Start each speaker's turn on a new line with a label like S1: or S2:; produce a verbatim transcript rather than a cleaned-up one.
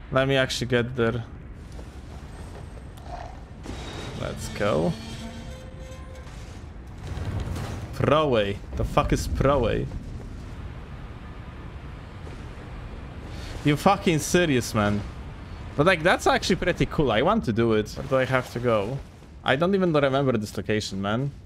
S1: Let me actually get there. Let's go. Proway. The fuck is Proway? You fucking serious, man? But like, that's actually pretty cool. I want to do it. Where do I have to go? I don't even remember this location, man.